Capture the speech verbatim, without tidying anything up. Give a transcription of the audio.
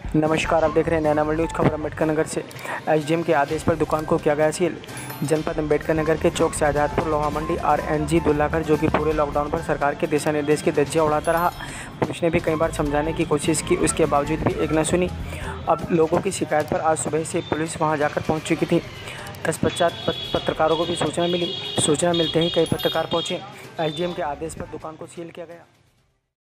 नमस्कार, आप देख रहे हैं नैना वर्ल्ड न्यूज़। खबर अम्बेडकर नगर से। एसडीएम के आदेश पर दुकान को किया गया सील। जनपद अम्बेडकर नगर के चौक शाहजहांपुर लोहा मंडी आरएनजी दुल्लाघर, जो कि पूरे लॉकडाउन पर सरकार के दिशा निर्देश की धज्जियां उड़ाता रहा। पुलिस ने भी कई बार समझाने की कोशिश की, उसके बावजूद भी एक न सुनी। अब लोगों की शिकायत पर आज सुबह से पुलिस वहां जाकर पहुंच चुकी थी। तत्पश्चात पत्रकारों को भी सूचना मिली। सूचना मिलते ही कई पत्रकार पहुंचे। एसडीएम के आदेश पर दुकान को सील किया गया।